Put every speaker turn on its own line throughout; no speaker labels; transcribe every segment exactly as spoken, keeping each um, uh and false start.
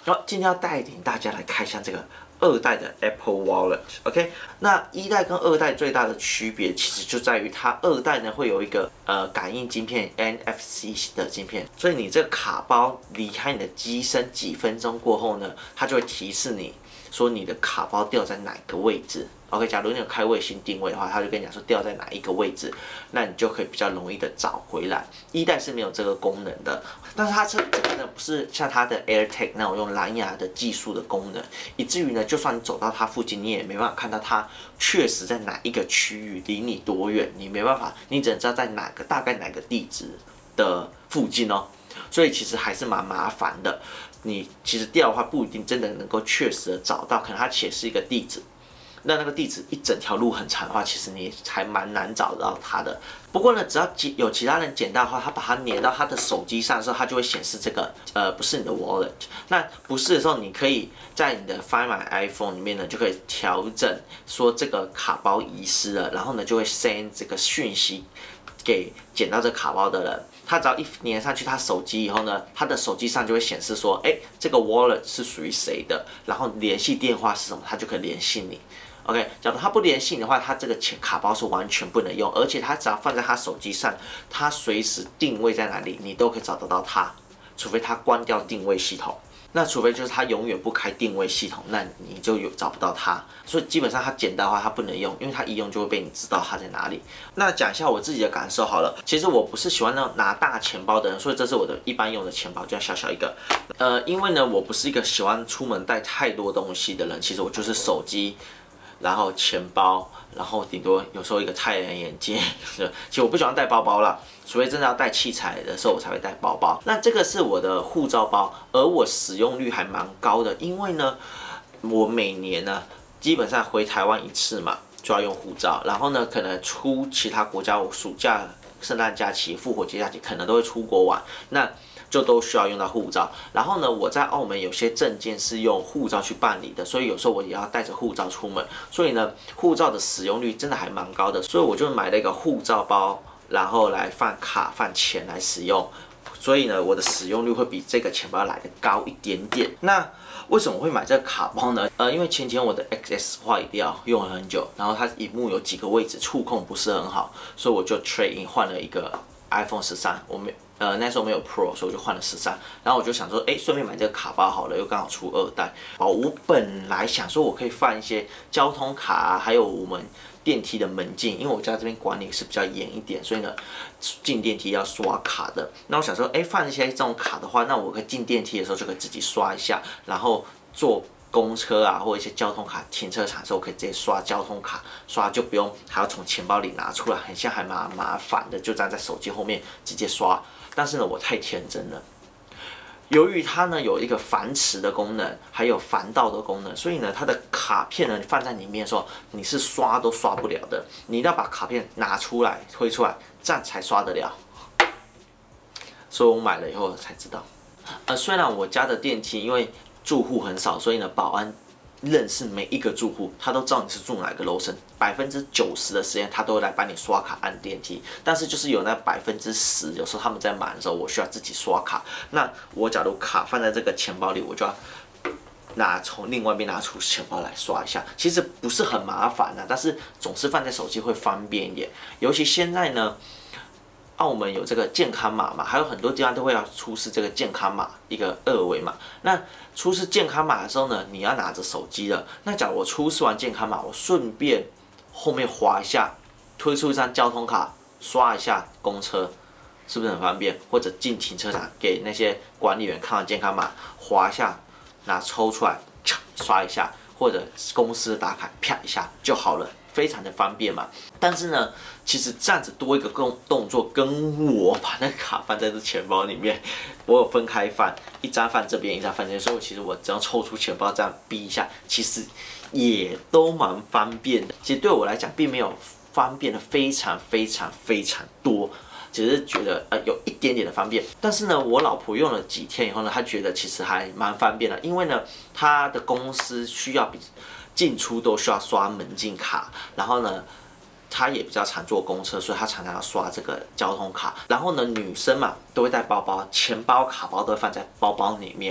好，今天要带领大家来开箱这个二代的 Apple Wallet。OK， 那一代跟二代最大的区别，其实就在于它二代呢会有一个呃感应晶片 N F C 的晶片，所以你这个卡包离开你的机身几分钟过后呢，它就会提示你说你的卡包掉在哪个位置。OK， 假如你有开卫星定位的话，它就跟你讲说掉在哪一个位置，那你就可以比较容易的找回来。一代是没有这个功能的，但是它这这个呢不是像它的 AirTag 那种用蓝牙的技术的功能，以至于呢，就算你走到它附近，你也没办法看到它确实在哪一个区域，离你多远，你没办法，你只能知道在哪个大概哪个地址的附近哦。所以其实还是蛮麻烦的。你其实掉的话不一定真的能够确实的找到，可能它显示一个地址。那那个地址一整条路很长的话，其实你还蛮难找到它的。不过呢，只要有其他人捡到的话，他把它粘到他的手机上的时候，它就会显示这个呃不是你的 wallet。那不是的时候，你可以在你的 Find My iPhone 里面呢，就可以调整说这个卡包遗失了，然后呢就会 send 这个讯息给捡到这卡包的人。他只要一粘上去他手机以后呢，他的手机上就会显示说，哎，这个 wallet 是属于谁的，然后联系电话是什么，他就可以联系你。OK， 假如他不联系你的话，他这个钱卡包是完全不能用，而且他只要放在他手机上，他随时定位在哪里，你都可以找得到他，除非他关掉定位系统。那除非就是他永远不开定位系统，那你就有找不到他。所以基本上他捡到的话，他不能用，因为他一用就会被你知道他在哪里。那讲一下我自己的感受好了，其实我不是喜欢那种拿大钱包的人，所以这是我的一般用的钱包，就小小一个。呃，因为呢，我不是一个喜欢出门带太多东西的人，其实我就是手机。然后钱包，然后顶多有时候一个太阳眼镜，其实我不喜欢带包包啦，除非真的要带器材的时候我才会带包包。那这个是我的护照包，而我使用率还蛮高的，因为呢，我每年呢基本上回台湾一次嘛，就要用护照，然后呢可能出其他国家，我暑假、圣诞假期、复活节假期可能都会出国玩，那就都需要用到护照。然后呢，我在澳门有些证件是用护照去办理的，所以有时候我也要带着护照出门。所以呢，护照的使用率真的还蛮高的，所以我就买了一个护照包，然后来放卡、放钱来使用。所以呢，我的使用率会比这个钱包来的高一点点。那为什么会买这个卡包呢？呃，因为前前我的 X S 坏掉，用了很久，然后它屏幕有几个位置触控不是很好，所以我就 trade in 换了一个 iPhone 十三，我没。呃，那时候没有 Pro， 所以我就换了十三。然后我就想说，哎，顺便买这个卡包好了，又刚好出二代。哦，我本来想说我可以放一些交通卡啊，还有我们电梯的门禁，因为我家这边管理是比较严一点，所以呢，进电梯要刷卡的。那我想说，哎，放一些这种卡的话，那我可以进电梯的时候就可以自己刷一下，然后做。公车啊，或者一些交通卡，停车场的时候可以直接刷交通卡，刷就不用还要从钱包里拿出来，很像还蛮麻烦的，就站在手机后面直接刷。但是呢，我太天真了。由于它呢有一个繁殖的功能，还有防盗的功能，所以呢它的卡片呢放在里面的时候，你是刷都刷不了的，你一定要把卡片拿出来推出来，这样才刷得了。所以我买了以后才知道，呃，虽然我家的电梯因为住户很少，所以呢，保安认识每一个住户，他都知道你是住哪个楼层，百分之九十的时间他都会来帮你刷卡按电梯。但是就是有那百分之十，有时候他们在忙的时候，我需要自己刷卡。那我假如卡放在这个钱包里，我就要拿从另外一边拿出钱包来刷一下。其实不是很麻烦啊，但是总是放在手机会方便一点。尤其现在呢。澳门有这个健康码嘛，还有很多地方都会要出示这个健康码一个二维码。那出示健康码的时候呢，你要拿着手机的。那假如我出示完健康码，我顺便后面滑一下，推出一张交通卡，刷一下公车，是不是很方便？或者进停车场给那些管理员看到健康码，滑一下，拿抽出来，刷一下，或者公司打卡，啪一下就好了。非常的方便嘛，但是呢，其实这样子多一个动动作，跟我把那个卡放在这钱包里面，我有分开放，一张放这边，一张放这边，所以其实我只要抽出钱包这样逼一下，其实也都蛮方便的。其实对我来讲，并没有方便的非常非常非常多。只是觉得呃有一点点的方便，但是呢，我老婆用了几天以后呢，她觉得其实还蛮方便的，因为呢，她的公司需要比进出都需要刷门禁卡，然后呢，她也比较常坐公车，所以她常常要刷这个交通卡。然后呢，女生嘛都会带包包，钱包、卡包都会放在包包里面。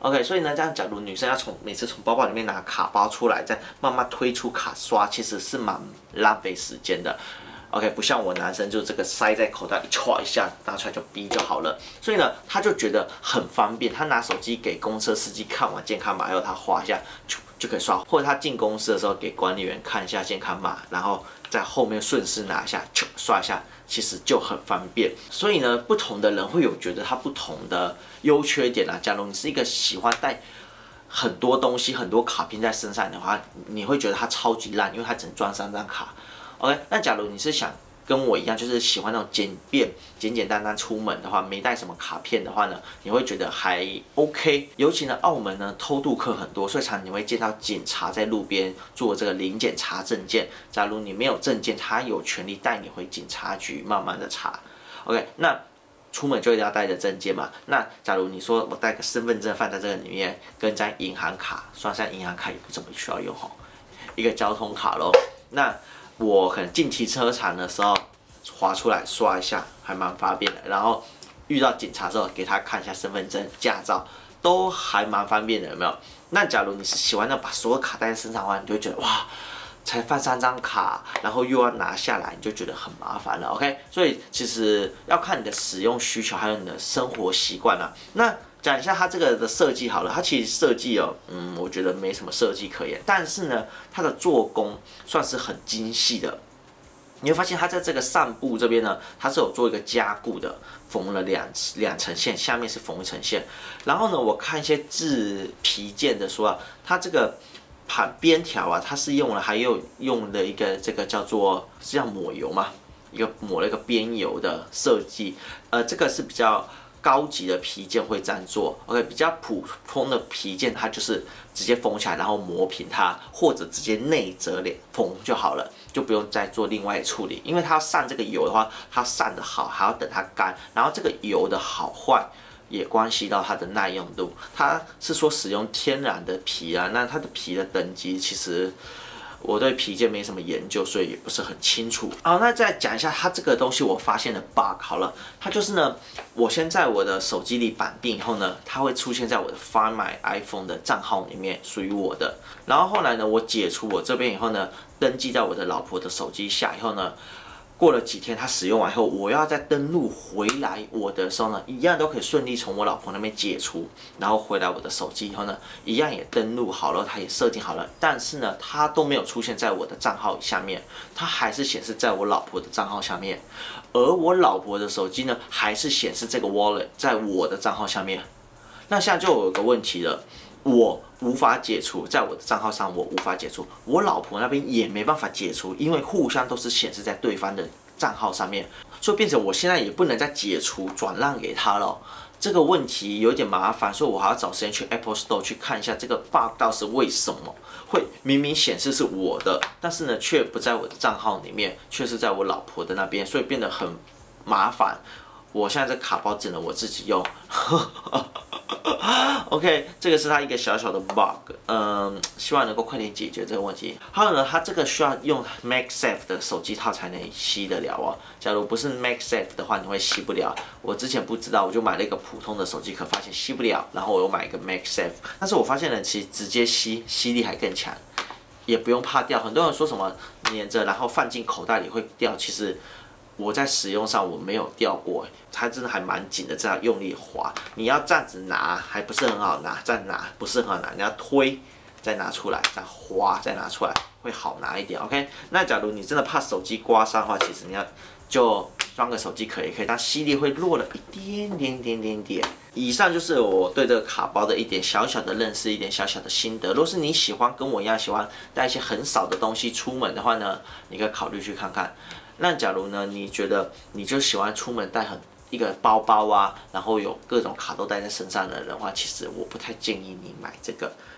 OK， 所以呢，这样假如女生要从每次从包包里面拿卡包出来，再慢慢推出卡刷，其实是蛮浪费时间的。OK， 不像我男生就这个塞在口袋里，歘一下拿出来就逼就好了。所以呢，他就觉得很方便，他拿手机给公车司机看完健康码以后，他划一下就就可以刷，或者他进公司的时候给管理员看一下健康码，然后在后面顺势拿一下，刷一下，其实就很方便。所以呢，不同的人会有觉得他不同的优缺点啊。假如你是一个喜欢带很多东西、很多卡片在身上的话，你会觉得它超级烂，因为它只能装三张卡。OK， 那假如你是想跟我一样，就是喜欢那种简便、简简单单出门的话，没带什么卡片的话呢，你会觉得还 OK。尤其呢，澳门呢偷渡客很多，所以常你会见到警察在路边做这个临检查证件。假如你没有证件，他有权利带你回警察局慢慢的查。OK， 那出门就一定要带着证件嘛。那假如你说我带个身份证放在这个里面，跟张银行卡，算上银行卡也不怎么需要用吼，一个交通卡咯。那我可能进停车场的时候滑出来刷一下，还蛮方便的。然后遇到警察之后，给他看一下身份证、驾照，都还蛮方便的，有没有？那假如你是喜欢那把所有卡带在身上的话，你就会觉得哇，才放三张卡，然后又要拿下来，你就觉得很麻烦了。OK， 所以其实要看你的使用需求，还有你的生活习惯啦。那讲一下它这个的设计好了，它其实设计哦，嗯，我觉得没什么设计可言，但是呢，它的做工算是很精细的。你会发现它在这个上部这边呢，它是有做一个加固的，缝了两两层线，下面是缝一层线。然后呢，我看一些制皮件的说啊，它这个盘边条啊，它是用了还有用了一个这个叫做是叫抹油嘛，一个抹了一个边油的设计，呃，这个是比较高级的皮件会这样做 ，OK， 比较普通的皮件它就是直接缝起来，然后磨平它，或者直接内折连缝就好了，就不用再做另外的处理。因为它要上这个油的话，它上的好还要等它干，然后这个油的好坏也关系到它的耐用度。它是说使用天然的皮啊，那它的皮的等级其实我对皮件没什么研究，所以也不是很清楚。好，那再讲一下它这个东西我发现的 bug 好了，它就是呢，我先在我的手机里绑定以后呢，它会出现在我的 Find My iPhone 的账号里面，属于我的。然后后来呢，我解除我这边以后呢，登记在我的老婆的手机下以后呢，过了几天，它使用完以后，我要再登录回来我的时候呢，一样都可以顺利从我老婆那边解除，然后回来我的手机以后呢，一样也登录好了，它也设定好了，但是呢，它都没有出现在我的账号下面，它还是显示在我老婆的账号下面，而我老婆的手机呢，还是显示这个 wallet 在我的账号下面。那现在就有个问题了。我无法解除，在我的账号上我无法解除，我老婆那边也没办法解除，因为互相都是显示在对方的账号上面，所以变成我现在也不能再解除转让给他了。这个问题有点麻烦，所以我还要找时间去 Apple Store 去看一下这个 bug 到底是为什么会明明显示是我的，但是呢却不在我的账号里面，却是在我老婆的那边，所以变得很麻烦。我现在这卡包只能我自己用。OK， 这个是它一个小小的 bug， 嗯，希望能够快点解决这个问题。还有呢，它这个需要用 MagSafe 的手机套才能吸得了哦。假如不是 MagSafe 的话，你会吸不了。我之前不知道，我就买了一个普通的手机壳，发现吸不了，然后我又买一个 MagSafe， 但是我发现呢，其实直接吸吸力还更强，也不用怕掉。很多人说什么粘着然后放进口袋里会掉，其实我在使用上我没有掉过，它真的还蛮紧的，这样用力滑，你要这样子拿还不是很好拿，这样拿不是很好拿，你要推再拿出来，再滑再拿出来会好拿一点。OK， 那假如你真的怕手机刮伤的话，其实你要就装个手机壳也可以，但吸力会弱了一点点点点点。以上就是我对这个卡包的一点小小的认识，一点小小的心得。如果是你喜欢跟我一样喜欢带一些很少的东西出门的话呢，你可以考虑去看看。那假如呢，你觉得你就喜欢出门带很一个包包啊，然后有各种卡都带在身上的人的话，其实我不太建议你买这个。